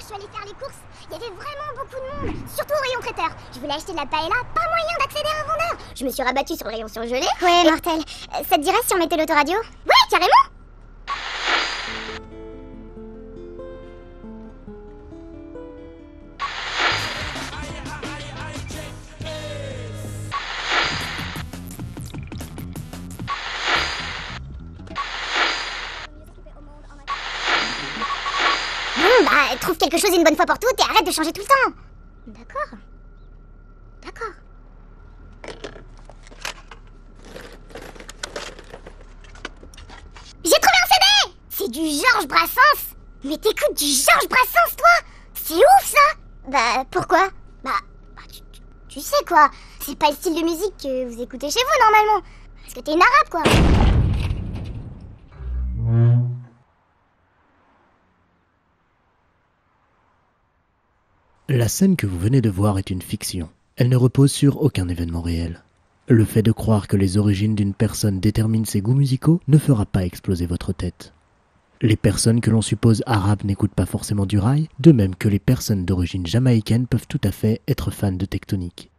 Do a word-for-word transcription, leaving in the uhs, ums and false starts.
suis allée faire les courses, il y avait vraiment beaucoup de monde, surtout au rayon traiteur. Je voulais acheter de la paella, pas moyen d'accéder à un vendeur. Je me suis rabattue sur le rayon surgelé. Ouais, et... mortel. Euh, ça te dirait si on mettait l'autoradio? Ouais, carrément. Bon, bah, trouve quelque chose une bonne fois pour toutes et arrête de changer tout le temps. D'accord. D'accord. J'ai trouvé un C D! C'est du Georges Brassens. Mais t'écoutes du Georges Brassens, toi? C'est ouf, ça. Bah, pourquoi? Bah, bah tu, tu, tu sais quoi. C'est pas le style de musique que vous écoutez chez vous, normalement. Parce que t'es une arabe, quoi. La scène que vous venez de voir est une fiction. Elle ne repose sur aucun événement réel. Le fait de croire que les origines d'une personne déterminent ses goûts musicaux ne fera pas exploser votre tête. Les personnes que l'on suppose arabes n'écoutent pas forcément du rail, de même que les personnes d'origine jamaïcaine peuvent tout à fait être fans de tectonique.